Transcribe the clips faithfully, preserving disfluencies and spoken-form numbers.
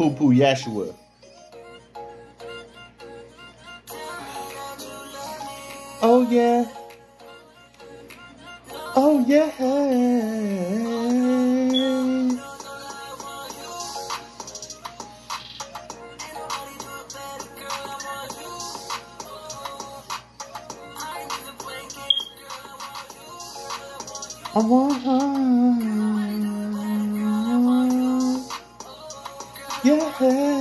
Poo Poo Yeshua. Oh yeah. Oh yeah. I want yeah.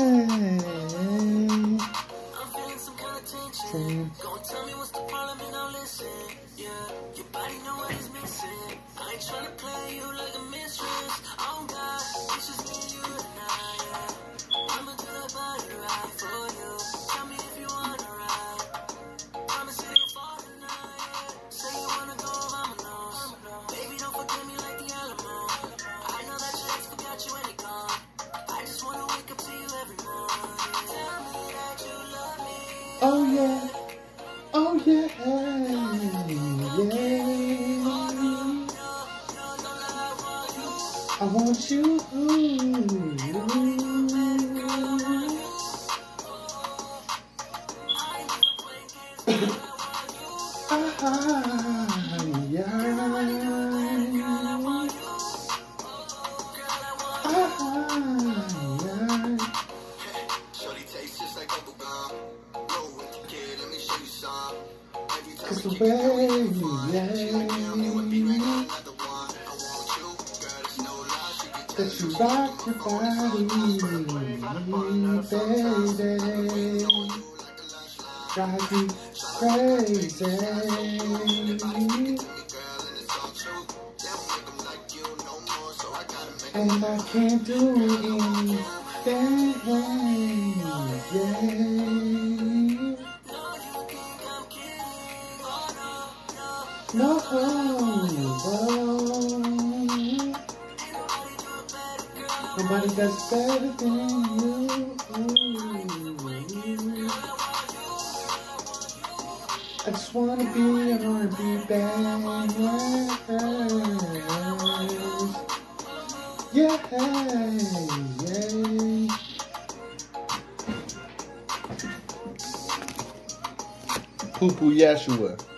Same. Go tell me what's the problem and I'll listen. Yeah, your body know what is missing. I ain't tryna play you like a mistress. Oh God, it's just me, you and I. Yeah. I'ma do that body right for you. Tell me if you wanna ride. Promise you you'll fall tonight. Yeah. Say you wanna go, I'ma know. Baby, don't forget me like the Alamo. I know that your ex forgot you and he gone. I just wanna wake up to you every morning. Tell me that you love me. Oh yeah, oh yeah, yeah. I want you. Ah, yeah. Ah, yeah. Shorty tastes just like bubble gum. Roll with the kid, let me show you some. Every time Cause we the keep it way going, you fun. lay, She's like, damn, you would be right on another one. I want you, girl, there's no lie. She can tell that you rock your body, baby. Drive me crazy. And I can't do anything, yeah. No, no. Nobody does better than you. I just wanna be an R and B band, yeah, yeah. Poo Poo Yeshua.